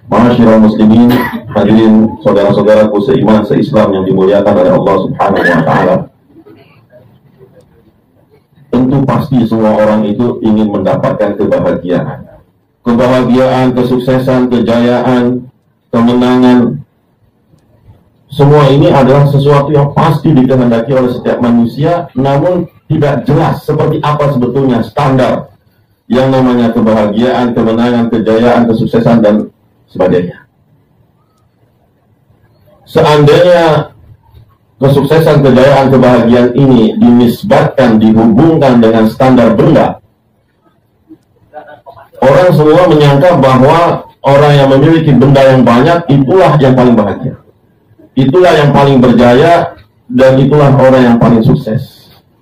Ma'asyiral muslimin, hadirin saudara-saudaraku seiman seislam yang dimuliakan oleh Allah Subhanahu wa taala. Tentu pasti semua orang itu ingin mendapatkan kebahagiaan. Kebahagiaan, kesuksesan, kejayaan, kemenangan. Semua ini adalah sesuatu yang pasti dikehendaki oleh setiap manusia, namun tidak jelas seperti apa sebetulnya standar yang namanya kebahagiaan, kemenangan, kejayaan, kesuksesan, dan sebagainya. Seandainya kesuksesan, kejayaan, kebahagiaan ini dinisbatkan, dihubungkan dengan standar benda, orang semua menyangka bahwa orang yang memiliki benda yang banyak itulah yang paling bahagia, itulah yang paling berjaya, dan itulah orang yang paling sukses.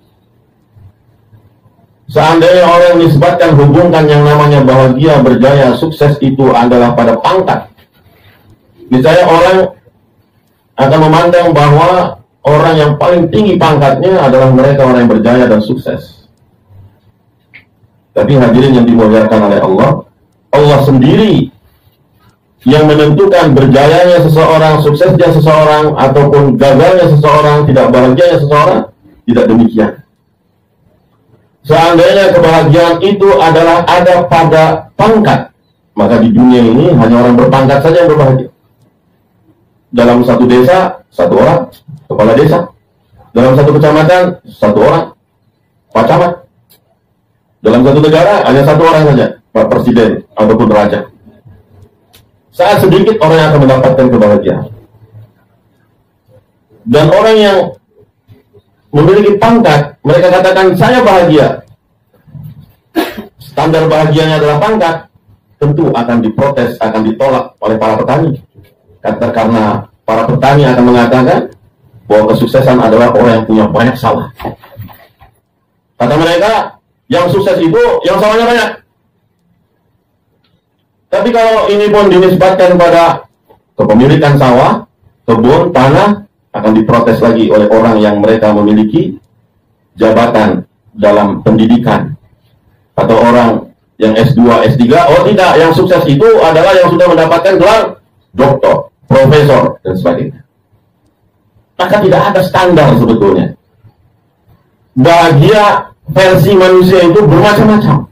Seandainya orang nisbatkan, hubungkan yang namanya bahagia, berjaya, sukses itu adalah pada pangkat, misalnya orang akan memandang bahwa orang yang paling tinggi pangkatnya adalah mereka orang yang berjaya dan sukses. Tapi hadirin yang dimuliakan oleh Allah, Allah sendiri yang menentukan berjayanya seseorang, suksesnya seseorang, ataupun gagalnya seseorang, tidak bahagianya seseorang. Tidak demikian. Seandainya kebahagiaan itu adalah ada pada pangkat, maka di dunia ini hanya orang berpangkat saja yang berbahagia. Dalam satu desa, satu orang kepala desa. Dalam satu kecamatan, satu orang pak camat. Dalam satu negara, hanya satu orang saja, pak presiden ataupun raja. Sangat sedikit orang yang akan mendapatkan kebahagiaan. Dan orang yang memiliki pangkat, mereka katakan saya bahagia, standar bahagianya adalah pangkat, tentu akan diprotes, akan ditolak oleh para petani. Karena para petani akan mengatakan bahwa kesuksesan adalah orang yang punya banyak sawah. Kata mereka, yang sukses itu yang sawahnya banyak. Tapi kalau ini pun dinisbatkan pada kepemilikan sawah, kebun, tanah, akan diprotes lagi oleh orang yang mereka memiliki jabatan dalam pendidikan, atau orang yang S2, S3. Oh tidak, yang sukses itu adalah yang sudah mendapatkan gelar doktor, profesor, dan sebagainya. Maka tidak ada standar sebetulnya. Bahagia versi manusia itu bermacam-macam.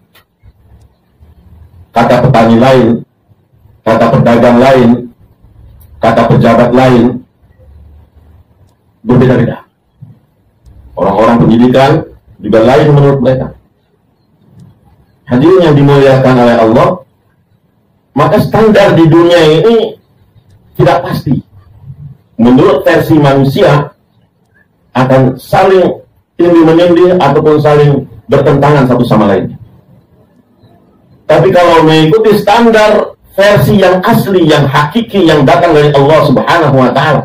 Kata petani lain, kata pedagang lain, kata pejabat lain, berbeda-beda. Orang-orang pendidikan juga lain menurut mereka. Hadirin yang dimuliakan oleh Allah, maka standar di dunia ini tidak pasti. Menurut versi manusia akan saling tindih-menindih ataupun saling bertentangan satu sama lain. Tapi kalau mengikuti standar versi yang asli, yang hakiki, yang datang dari Allah Subhanahu wa taala,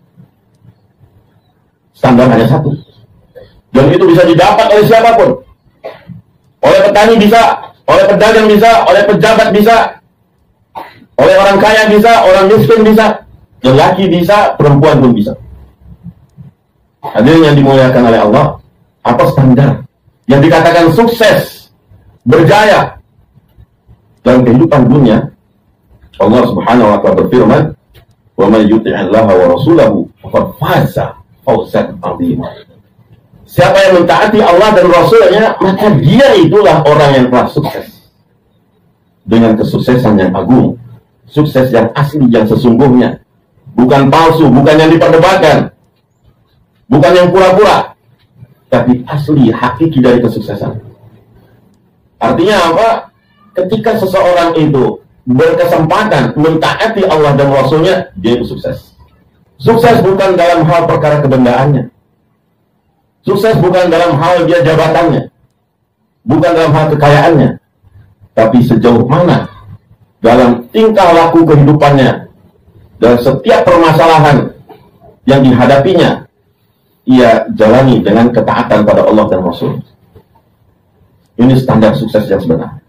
standar hanya satu. Dan itu bisa didapat oleh siapapun. Oleh petani bisa, oleh pedagang bisa, oleh pejabat bisa, oleh orang kaya bisa, orang miskin bisa, lelaki bisa, perempuan pun bisa. Hadirin yang dimuliakan oleh Allah, apa standar yang dikatakan sukses, berjaya dalam kehidupan dunia? Allah Subhanahu wa taala berfirman, "Wa may yuti'illaha wa rasulahu faqad faza fawzan 'azima." Siapa yang mentaati Allah dan Rasulnya, maka dia itulah orang yang telah sukses dengan kesuksesan yang agung, sukses yang asli, yang sesungguhnya, bukan palsu, bukan yang diperdebatkan, bukan yang pura-pura, tapi asli, hakiki dari kesuksesan. Artinya apa? Ketika seseorang itu berkesempatan mentaati Allah dan Rasulnya, dia itu sukses. Sukses bukan dalam hal perkara kebendaannya, sukses bukan dalam hal dia jabatannya, bukan dalam hal kekayaannya, tapi sejauh mana dalam tingkah laku kehidupannya dan setiap permasalahan yang dihadapinya, ia jalani dengan ketaatan pada Allah dan Rasul. Ini standar sukses yang sebenarnya.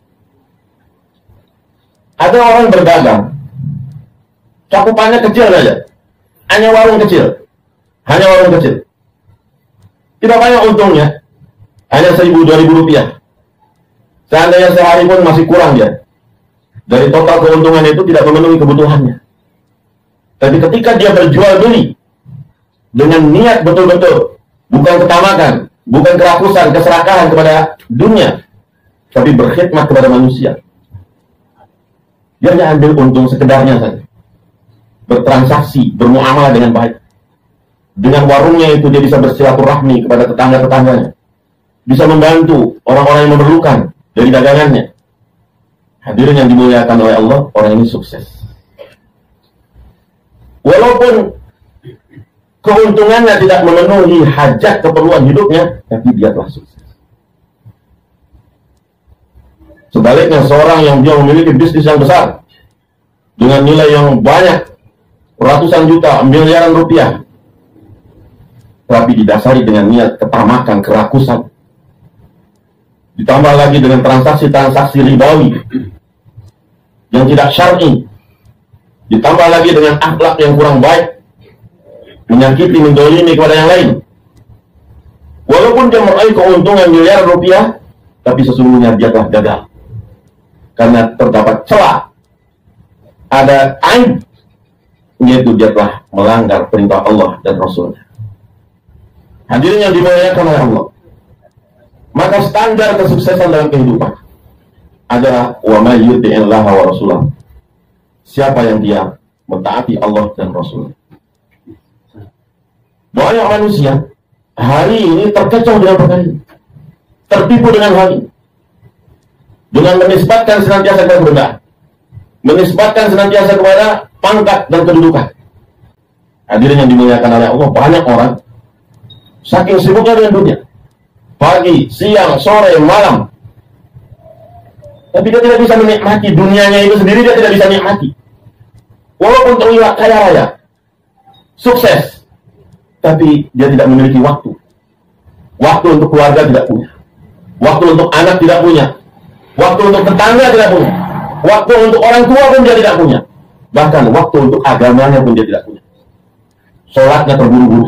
Ada orang berdagang, cakupannya kecil saja, hanya warung kecil, tidak banyak untungnya, hanya 1.000-2.000 rupiah. Seandainya sehari pun masih kurang dia. Dari total keuntungan itu tidak memenuhi kebutuhannya. Tapi ketika dia berjual beli dengan niat betul-betul, bukan ketamakan, bukan kerakusan, keserakahan kepada dunia, tapi berkhidmat kepada manusia, dia hanya ambil untung sekedarnya saja. Bertransaksi, bermuamalah dengan baik. Dengan warungnya itu dia bisa bersilaturahmi kepada tetangga-tetangganya, bisa membantu orang-orang yang memerlukan dari dagangannya. Hadirin yang dimuliakan oleh Allah, orang ini sukses. Walaupun keuntungannya tidak memenuhi hajat keperluan hidupnya, tapi dia telah sukses. Sebaliknya, seorang yang dia memiliki bisnis yang besar dengan nilai yang banyak, ratusan juta, miliaran rupiah, tapi didasari dengan niat ketamakan, kerakusan, ditambah lagi dengan transaksi-transaksi ribawi yang tidak syar'i, ditambah lagi dengan akhlak yang kurang baik, menyakiti, mendolimi kepada yang lain. Walaupun dia meraih keuntungan miliaran rupiah, tapi sesungguhnya dia telah gagal karena terdapat celah, ada aib, yaitu dia telah melanggar perintah Allah dan Rasulnya. Hadirin yang dimuliakan oleh Allah, maka standar kesuksesan dalam kehidupan adalah wa may yuti'illaha wa rasulahu. Siapa yang dia mentaati Allah dan Rasulnya. Banyak manusia hari ini terkecoh dengan perkara ini, tertipu dengan hal ini, dengan menisbatkan senantiasa kepada kebenaran, menisbatkan senantiasa kepada pangkat dan kedudukan. Hadirin yang dimuliakan oleh Allah, banyak orang saking sibuknya dengan dunia, pagi, siang, sore, malam, tapi dia tidak bisa menikmati dunianya itu sendiri. Dia tidak bisa nikmati walaupun terlihat kaya raya, sukses, tapi dia tidak memiliki waktu. Waktu untuk keluarga tidak punya, waktu untuk anak tidak punya, waktu untuk tetangga tidak punya, waktu untuk orang tua pun dia tidak punya, bahkan waktu untuk agamanya pun dia tidak punya. Sholatnya terburu-buru,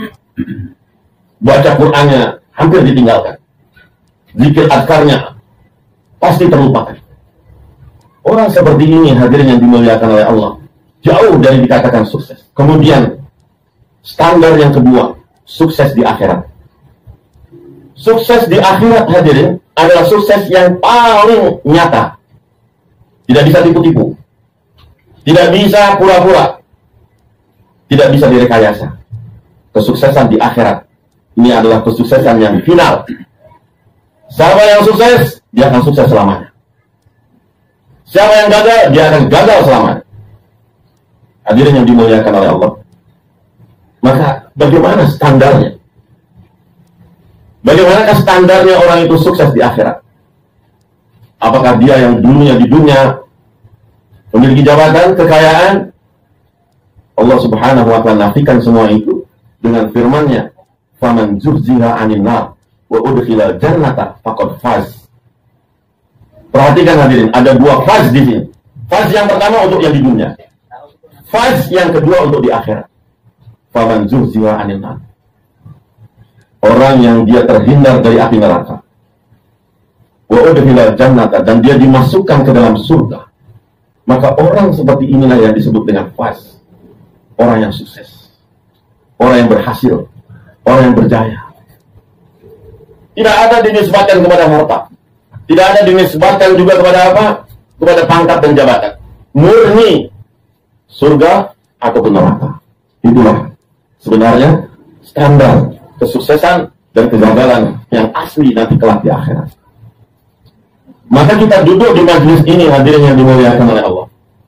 baca Qur'annya hampir ditinggalkan, zikir adkarnya pasti terlupakan. Orang seperti ini, hadirin yang dimuliakan oleh Allah, jauh dari dikatakan sukses. Kemudian standar yang kedua, sukses di akhirat. Sukses di akhirat, hadirin, adalah sukses yang paling nyata. Tidak bisa tipu-tipu, tidak bisa pura-pura, tidak bisa direkayasa. Kesuksesan di akhirat ini adalah kesuksesan yang final. Siapa yang sukses, dia akan sukses selamanya. Siapa yang gagal, dia akan gagal selamanya. Hadirin yang dimuliakan oleh Allah, maka bagaimana standarnya? Bagaimanakah standarnya orang itu sukses di akhirat? Apakah dia yang dulunya di dunia memiliki jabatan, kekayaan? Allah Subhanahu wa ta'ala nafikan semua itu dengan firman-Nya, "Faman zuhziha 'anil nar wa udkhilal jannata faqad faz." Perhatikan hadirin, ada dua faz di sini. Faz yang pertama untuk yang di dunia, faz yang kedua untuk di akhirat. Faman zuhziha 'anil nar, orang yang dia terhindar dari api neraka, wa udkhilal jannata, dan dia dimasukkan ke dalam surga. Maka orang seperti inilah yang disebut dengan faz, orang yang sukses, orang yang berhasil, orang yang berjaya. Tidak ada dinisbatkan kepada harta, tidak ada dinisbatkan juga kepada apa? Kepada pangkat dan jabatan. Murni surga ataupun neraka. Itulah sebenarnya standar kesuksesan dan kegagalan yang asli nanti kelak di akhirat. Maka kita duduk di majelis ini, hadirin yang dimuliakan oleh Allah,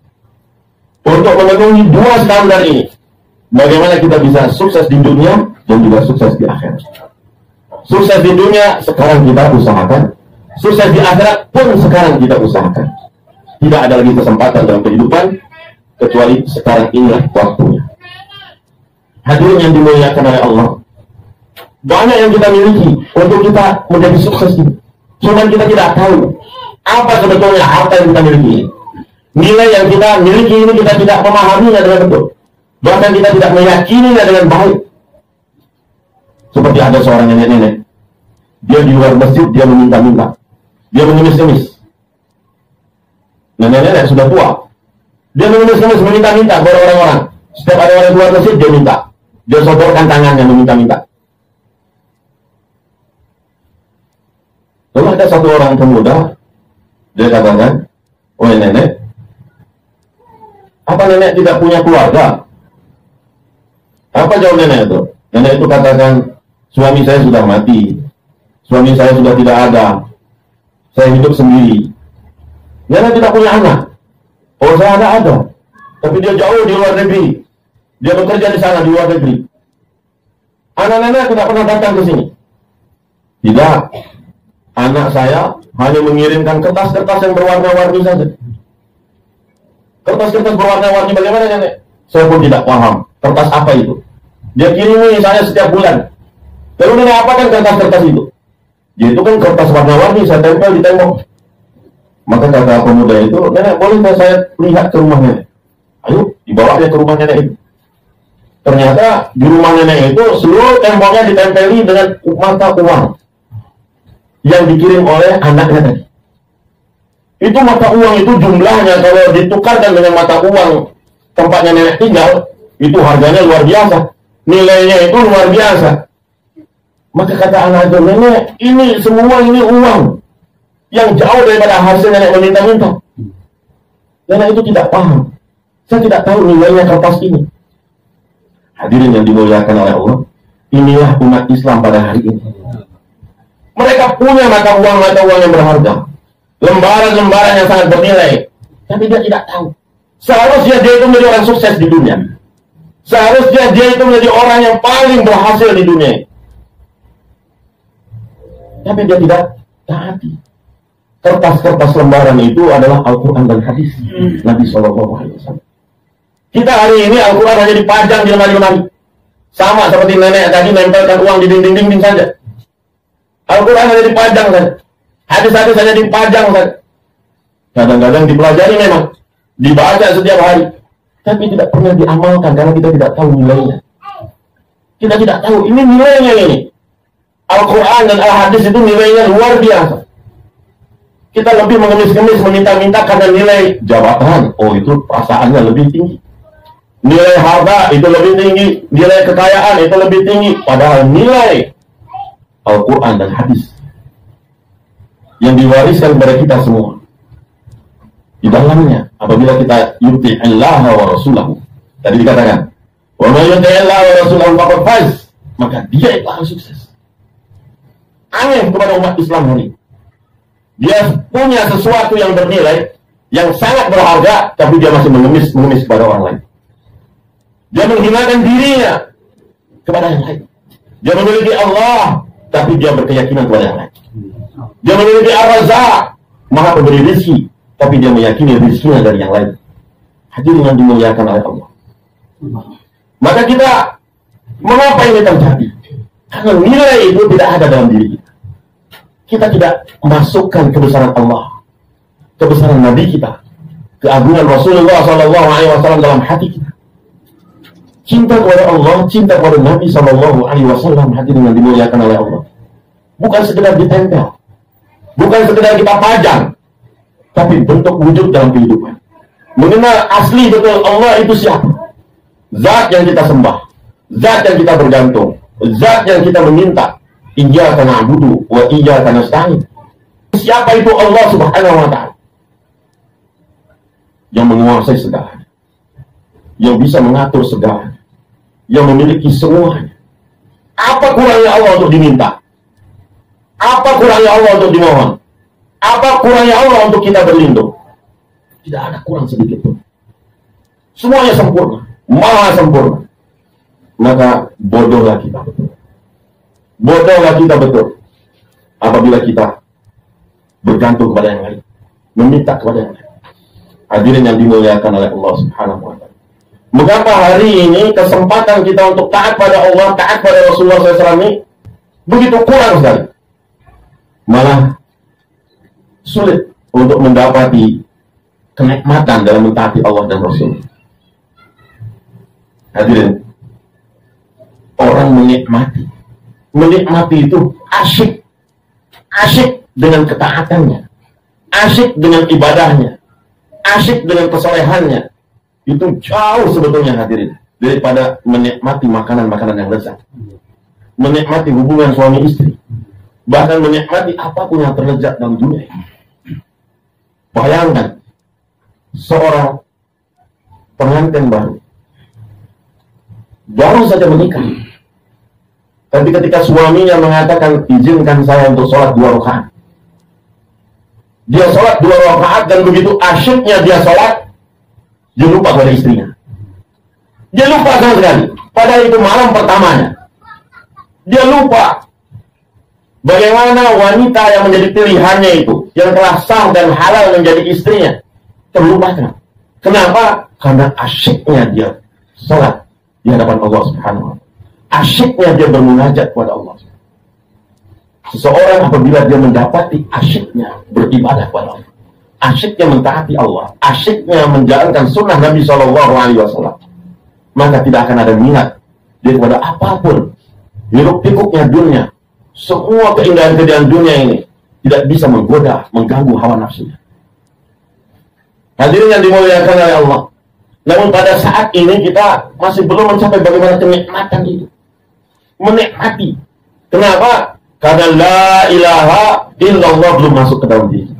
untuk memenuhi dua standar ini. Bagaimana kita bisa sukses di dunia dan juga sukses di akhirat. Sukses di dunia sekarang kita usahakan, sukses di akhirat pun sekarang kita usahakan. Tidak ada lagi kesempatan dalam kehidupan kecuali sekarang inilah waktunya. Hadirin yang dimuliakan oleh Allah, banyak yang kita miliki untuk kita menjadi sukses ini, cuma kita tidak tahu apa sebetulnya harta yang kita miliki ini. Nilai yang kita miliki ini kita tidak memahaminya dengan betul, bahkan kita tidak meyakininya dengan baik. Seperti ada seorang nenek-nenek, dia di luar masjid, dia meminta-minta, dia mengemis-ngemis. nenek-nenek sudah tua. Dia mengemis-ngemis meminta-minta kepada orang-orang. Setiap ada orang keluar masjid, dia minta. Dia sodorkan tangannya meminta-minta. Lalu ada satu orang pemuda, dia katakan, "Wahai nenek, apa nenek tidak punya keluarga?" Apa jawab nenek itu? Nenek itu katakan, "Suami saya sudah mati. Suami saya sudah tidak ada. Saya hidup sendiri." Nenek tidak punya anak. Oh, saya ada. Tapi dia jauh di luar negeri. Dia bekerja di sana di luar negeri. Anak nenek tidak pernah datang ke sini. Tidak. Anak saya hanya mengirimkan kertas-kertas yang berwarna-warni saja. Kertas-kertas berwarna-warni bagaimana nenek? Saya pun tidak paham. Kertas apa itu? Dia kirimi saya setiap bulan. Lalu nenek apakan kertas-kertas itu? Itu kan kertas warna-warni, saya tempel di tembok. Maka kata pemuda itu, "Nenek, boleh saya lihat ke rumah nenek?" Ayo, dibawa dia ke rumah nenek itu. Ternyata di rumah nenek itu seluruh temboknya ditempeli dengan mata uang yang dikirim oleh anaknya tadi. Itu mata uang itu jumlahnya kalau ditukarkan dengan mata uang tempatnya nenek tinggal, itu harganya luar biasa. Nilainya itu luar biasa. Maka kata anak itu, "Nenek, ini semua ini uang yang jauh daripada hasil nenek meminta-minta." Nenek itu tidak paham. Saya tidak tahu nilainya kertas ini. Hadirin yang dimuliakan oleh Allah, inilah umat Islam pada hari ini. Mereka punya mata uang yang berharga, lembaran-lembaran yang sangat bernilai, tapi dia tidak tahu. Seharusnya dia itu menjadi orang sukses di dunia. Seharusnya dia itu menjadi orang yang paling berhasil di dunia. Tapi dia tidak taati. Kertas-kertas lembaran itu adalah Al-Quran dan hadis Nabi SAW. Kita hari ini Al-Quran hanya dipajang di lemari-lemari. Sama seperti nenek tadi nempelkan uang di dinding-dinding saja. Al-Quran hanya dipajang saja. Hadis-hadis hanya dipajang saja. Kadang-kadang dipelajari memang, dibaca setiap hari, tapi tidak pernah diamalkan karena kita tidak tahu nilainya. Kita tidak tahu ini nilainya ini. Al-Quran dan Al-Hadis itu nilainya luar biasa. Kita lebih mengemis-ngemis meminta-minta karena nilai jabatan. Oh, itu perasaannya lebih tinggi. Nilai harta itu lebih tinggi. Nilai kekayaan itu lebih tinggi. Padahal nilai Al-Quran dan hadis yang diwariskan kepada kita semua, di dalamnya apabila kita yuti Allah wa rasulahu, tadi dikatakan wa may yuti Allah wa rasulahu faqad faz, maka dia itu akan sukses. Aneh kepada umat Islam hari ini. Dia punya sesuatu yang bernilai, yang sangat berharga, tapi dia masih mengemis kepada orang lain. Dia menghinakan dirinya kepada yang lain. Dia memiliki Allah, tapi dia berkeyakinan kepada yang lain. Dia memiliki Ar-Razzaq, Maha Pemberi rezeki, tapi dia meyakini rezekinya dari yang lain. Hadirin yang dimuliakan oleh Allah. Maka kita, mengapa ini terjadi? Karena nilai itu tidak ada dalam diri kita. Kita tidak masukkan kebesaran Allah, kebesaran Nabi kita, keagungan Rasulullah SAW dalam hati kita. Cinta kepada Allah, cinta kepada Nabi SAW, hadirin yang dimuliakan oleh Allah, bukan sekedar ditempel, bukan sekedar kita pajang, tapi bentuk wujud dalam kehidupan. Mengenal asli betul Allah itu siapa, zat yang kita sembah, zat yang kita bergantung, zat yang kita meminta. Iyyaka na'budu wa iyyaka nasta'in. Siapa itu Allah Subhanahu wa ta'ala? Yang menguasai segalanya, yang bisa mengatur segalanya, yang memiliki semuanya. Apa kurangnya Allah untuk diminta? Apa kurangnya Allah untuk dimohon? Apa kurangnya Allah untuk kita berlindung? Tidak ada kurang sedikit pun. Semuanya sempurna, maha sempurna. Maka bodohlah kita betul. Bodohlah kita betul apabila kita bergantung kepada yang lain, meminta kepada yang lain. Hadirin yang dimuliakan oleh Allah Subhanahu wa ta'ala. Mengapa hari ini kesempatan kita untuk taat pada Allah, taat pada Rasulullah SAW ini begitu kurang sekali? Malah sulit untuk mendapati kenikmatan dalam mentaati Allah dan Rasul. Hadirin, orang menikmati itu asyik dengan ketaatannya, asyik dengan ibadahnya, asyik dengan kesolehannya, itu jauh sebetulnya hadirin daripada menikmati makanan-makanan yang lezat, menikmati hubungan suami istri, bahkan menikmati apapun yang terlezat dalam dunia. Bayangkan seorang pengantin baru saja menikah, tapi ketika suaminya mengatakan izinkan saya untuk sholat 2 rakaat, dia sholat 2 rakaat dan begitu asyiknya dia sholat, dia lupa pada istrinya. Dia lupa sama sekali. Padahal itu malam pertamanya. Dia lupa bagaimana wanita yang menjadi pilihannya itu, yang telah sah dan halal menjadi istrinya, terlupakan. Kenapa? Karena asyiknya dia sholat di hadapan Allah Subhanahu wa Ta'ala. Asyiknya dia bermunajat kepada Allah. Seseorang apabila dia mendapati asyiknya beribadah kepada Allah, asyiknya mentaati Allah, asyiknya menjalankan sunnah Nabi SAW, maka tidak akan ada minat dia kepada apapun. Hiruk pikuknya dunia, semua keindahan-keindahan dunia ini tidak bisa menggoda, mengganggu hawa nafsunya. Hadirin yang dimuliakan oleh Allah. Namun pada saat ini kita masih belum mencapai bagaimana kenikmatan itu. Menikmati. Kenapa? Karena la ilaha illallah belum masuk ke dalam diri.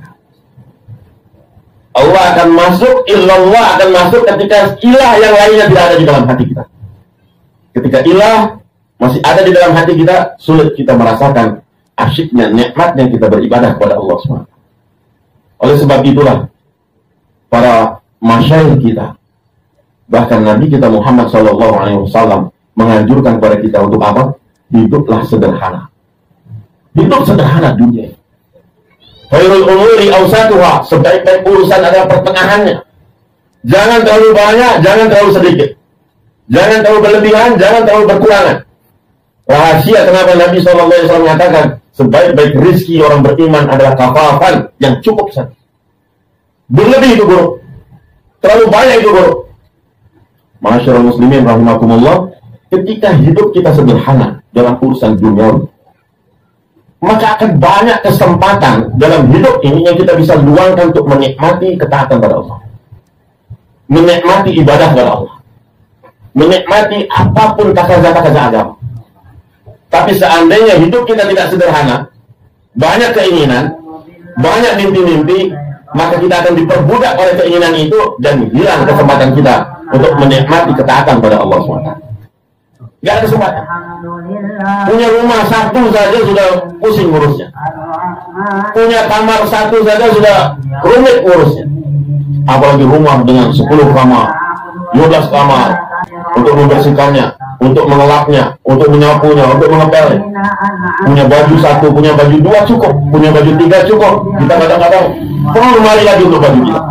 Allah akan masuk, illallah akan masuk ketika ilah yang lainnya tidak ada di dalam hati kita. Ketika ilah masih ada di dalam hati kita, sulit kita merasakan asyiknya, nikmatnya kita beribadah kepada Allah SWT. Oleh sebab itulah para masyayikh kita, bahkan Nabi kita Muhammad SAW menganjurkan kepada kita untuk apa? Hiduplah sederhana. Hidup sederhana dunia. Khairul umuri awsatuha, sebaik-baik urusan adalah pertengahannya. Jangan terlalu banyak, jangan terlalu sedikit. Jangan terlalu berlebihan, jangan terlalu berkurangan. Rahasia kenapa Nabi SAW mengatakan sebaik-baik rizki orang beriman adalah kafafan, yang cukup saja. Berlebih itu buruk, terlalu banyak itu buruk. Masyarul muslimin rahimakumullah, ketika hidup kita sederhana dalam urusan duniawi, maka akan banyak kesempatan dalam hidup ini yang kita bisa luangkan untuk menikmati ketaatan kepada Allah, menikmati ibadah kepada Allah, menikmati apapun kata-kata agama. Tapi seandainya hidup kita tidak sederhana, banyak keinginan, banyak mimpi-mimpi, maka kita akan diperbudak oleh keinginan itu dan hilang kesempatan kita untuk menikmati ketaatan kepada Allah SWT. Gak ada kesempatan. Punya rumah satu saja sudah pusing ngurusnya. Punya kamar satu saja sudah rumit ngurusnya. Apalagi rumah dengan 10 kamar, 12 kamar, untuk membersihkannya, untuk mengelapnya, untuk menyapunya, untuk mengepelnya. Punya baju satu, punya baju 2 cukup, punya baju 3 cukup. Kita kadang-kadang perlu lemari lagi untuk baju kita.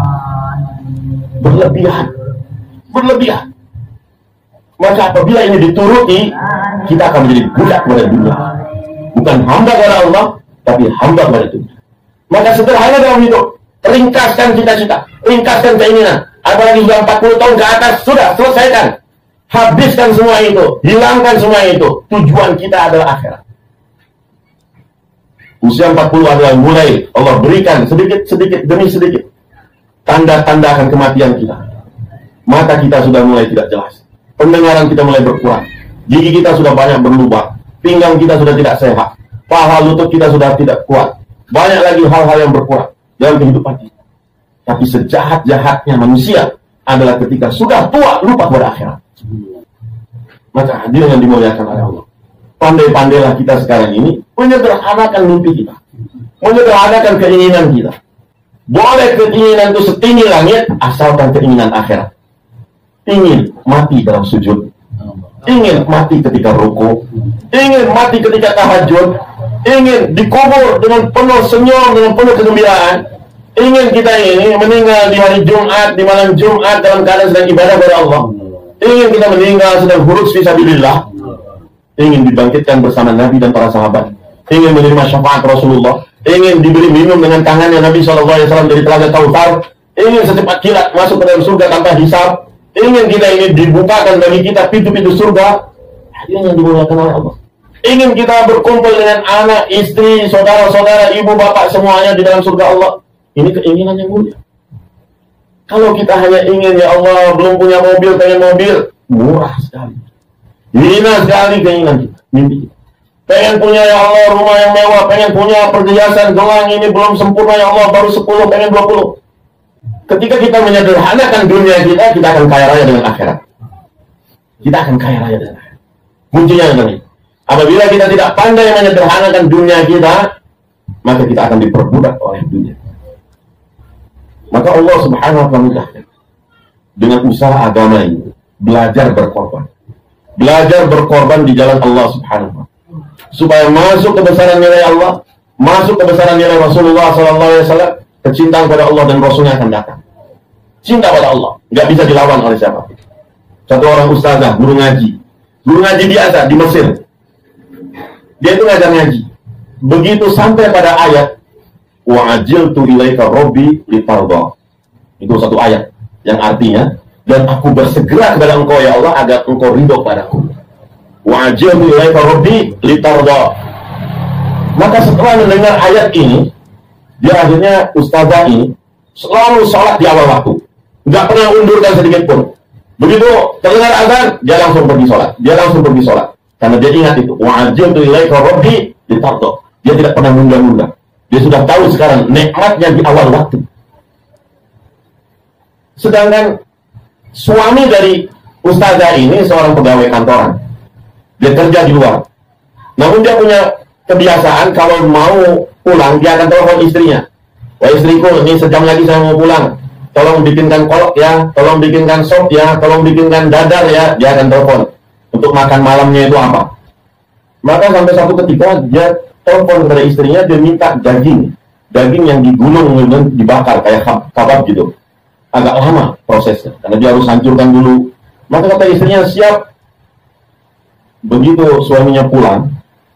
Berlebihan. Maka apabila ini dituruti, kita akan menjadi budak kepada dunia. Bukan hamba kepada Allah, tapi hamba kepada dunia. Maka sederhana dalam hidup. Ringkaskan cita-cita, ringkaskan keinginan. Apalagi sudah 40 tahun ke atas, sudah selesaikan. Habiskan semua itu, hilangkan semua itu. Tujuan kita adalah akhirat. Usia 40 adalah mulai Allah berikan sedikit demi sedikit tanda-tanda akan kematian kita. Mata kita sudah mulai tidak jelas, pendengaran kita mulai berkurang, gigi kita sudah banyak berlubang, pinggang kita sudah tidak sehat, paha lutut kita sudah tidak kuat. Banyak lagi hal-hal yang berkurang dalam kehidupan kita. Tapi sejahat-jahatnya manusia adalah ketika sudah tua lupa pada akhirat. Maka hadirin yang dimuliakan oleh Allah, pandai-pandailah kita sekarang ini menyederhanakan mimpi kita, menyederhanakan keinginan kita. Boleh keinginan itu setinggi langit, asalkan keinginan akhirat. Ingin mati dalam sujud, ingin mati ketika ruku, ingin mati ketika tahajud, ingin dikubur dengan penuh senyum, dengan penuh kegembiraan. Ingin kita ini meninggal di hari Jumat, di malam Jumat dalam keadaan sedang ibadah kepada Allah. Ingin kita meninggal sedang huruf fisabilillah. Ingin dibangkitkan bersama Nabi dan para sahabat. Ingin menerima syafaat Rasulullah. Ingin diberi minum dengan tangannya Nabi SAW dari telaga Kautsar. Ingin secepat kilat masuk ke dalam surga tanpa hisab. Ingin kita ini dibukakan bagi kita pintu-pintu surga. Hadirin yang dimuliakan oleh Allah. Ingin kita berkumpul dengan anak, istri, saudara-saudara, ibu, bapak semuanya di dalam surga Allah. Ini keinginan yang mulia. Kalau kita hanya ingin, ya Allah, belum punya mobil, pengen mobil, murah sekali. Hina sekali keinginan kita, mimpi kita. Pengen punya, ya Allah, rumah yang mewah, pengen punya perhiasan gelang ini belum sempurna, ya Allah, baru 10, pengen 20. Ketika kita menyederhanakan dunia kita akan kaya raya dengan akhirat. Kita akan kaya raya dengan akhirat. Kuncinya ini. Apabila kita tidak pandai menyederhanakan dunia kita, maka kita akan diperbudak oleh dunia. Maka Allah Subhanahu wa ta'ala mudahkan dengan usaha agama ini, belajar berkorban. Belajar berkorban di jalan Allah Subhanahu wa ta'ala. Supaya masuk kebesaran nilai Allah, masuk kebesaran nilai Rasulullah SAW, kecintaan kepada Allah dan Rasulnya akan datang. Cinta pada Allah, nggak bisa dilawan oleh siapa. Satu orang ustazah, guru ngaji biasa di Mesir. Dia itu ngajar ngaji. Begitu sampai pada ayat wa ajiltu ilaika rabbi litarda. Itu satu ayat yang artinya, dan aku bersegera kepada engkau ya Allah agar engkau ridho padaku. Wa ajiltu ilaika rabbi litarda. Maka setelah mendengar ayat ini, dia akhirnya ustazah ini selalu sholat di awal waktu, nggak pernah undurkan sedikit pun. Begitu terdengar azan, dia langsung pergi sholat. Karena dia ingat itu, wa'ajiltu ilaika rabbi litarda. Dia tidak pernah nunda-nunda. Dia sudah tahu sekarang nikmatnya di awal waktu. Sedangkan suami dari ustazah ini seorang pegawai kantoran. Dia kerja di luar. Namun dia punya kebiasaan kalau mau pulang, dia akan telepon istrinya. Wah istriku, ini sejam lagi saya mau pulang. Tolong bikinkan kolak ya, tolong bikinkan sop ya, tolong bikinkan dadar ya. Dia akan telepon. Untuk makan malamnya itu apa? Maka sampai satu ketika dia telepon kepada istrinya, dia minta daging yang digulung dan dibakar kayak kabab gitu. Agak lama prosesnya karena dia harus hancurkan dulu. Maka kata istrinya siap. Begitu suaminya pulang,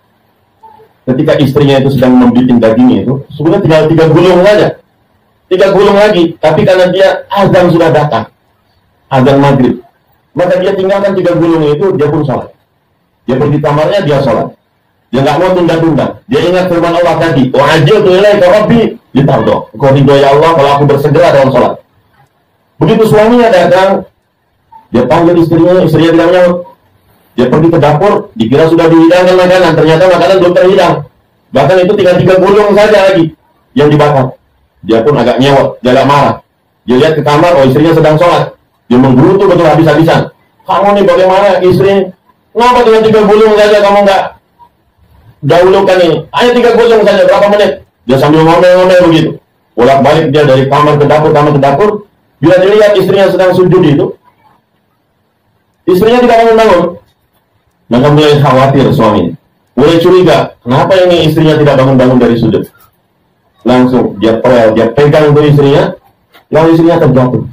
ketika istrinya itu sedang membikin dagingnya itu, sebenarnya tinggal 3 gulung saja, 3 gulung lagi. Tapi karena dia azan sudah datang, azan maghrib, maka dia tinggalkan 3 gulung itu, dia pun sholat. Dia pergi kamarnya, dia sholat. Dia nggak mau tunda-tunda. Dia ingat firman Allah tadi, wa ajiltu ilaika rabbi litarda. Engkau ridho ya Allah kalau aku bersegera dalam sholat. Begitu suaminya datang, dia panggil istrinya tidak menyahut. Dia pergi ke dapur, dikira sudah dihidangkan makanan, ternyata makanan belum terhidang. Bahkan itu tinggal 3 gulung saja lagi yang dibakar. Dia pun agak nyewot, dia agak marah. Dia lihat ke kamar, oh istrinya sedang sholat. Dia menggerutu betul habis-habisan. Kamu nih bagaimana istri? Kenapa dengan 3 gulung saja kamu nggak dahulukan ini? Hanya 3 gulung saja, berapa menit? Dia sambil ngomel-ngomel begitu. Bolak-balik dia dari kamar ke dapur. Bila dilihat istrinya sedang sujud itu, istrinya tidak bangun-bangun. Maka mulai khawatir suami, mulai curiga, kenapa ini istrinya tidak bangun-bangun dari sujud? Langsung dia pegang itu istrinya, lalu istrinya terjatuh.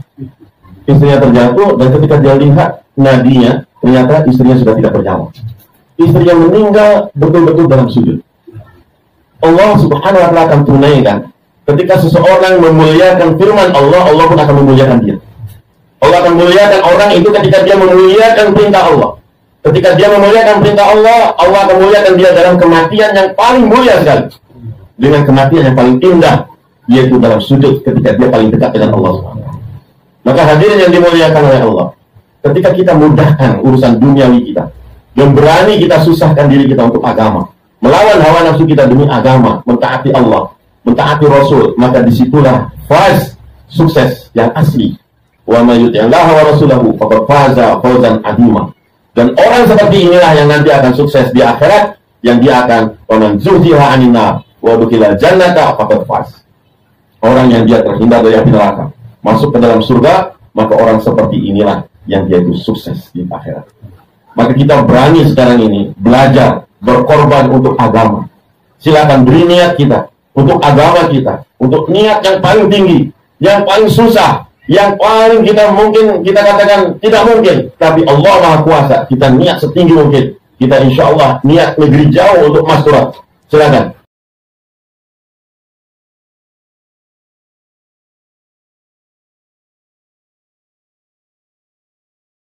Dan ketika dia lihat nadinya, ternyata istrinya sudah tidak bernyawa. Istrinya meninggal betul-betul dalam sujud. Allah Subhanahu wa ta'ala akan tunaikan. Ketika seseorang memuliakan firman Allah, Allah pun akan memuliakan dia. Allah akan memuliakan orang itu ketika dia memuliakan perintah Allah. Ketika dia memuliakan perintah Allah, Allah akan memuliakan dia dalam kematian yang paling mulia sekali. Dengan kematian yang paling indah, yaitu dalam sujud ketika dia paling dekat dengan Allah SWT. Maka hadirin yang dimuliakan oleh Allah, ketika kita mudahkan urusan duniawi kita, dan berani kita susahkan diri kita untuk agama, melawan hawa nafsu kita demi agama, mentaati Allah, mentaati Rasul, maka disitulah faz sukses yang asli. Wa may yuti'illah wa rasulahu faqad faza fawzan 'azima. Dan orang seperti inilah yang nanti akan sukses di akhirat, yang dia akan waman zuhziha 'anil nar wa dukhilal jannata faqad faz. Orang yang dia terhindar dari api neraka, masuk ke dalam surga, maka orang seperti inilah yang dia itu sukses di akhirat. Maka kita berani sekarang ini belajar berkorban untuk agama. Silakan beri niat kita untuk agama kita, untuk niat yang paling tinggi, yang paling susah, yang paling kita mungkin kita katakan tidak mungkin, tapi Allah Maha Kuasa. Kita niat setinggi mungkin. Kita insya Allah niat negeri jauh untuk Mas Turan. Silakan.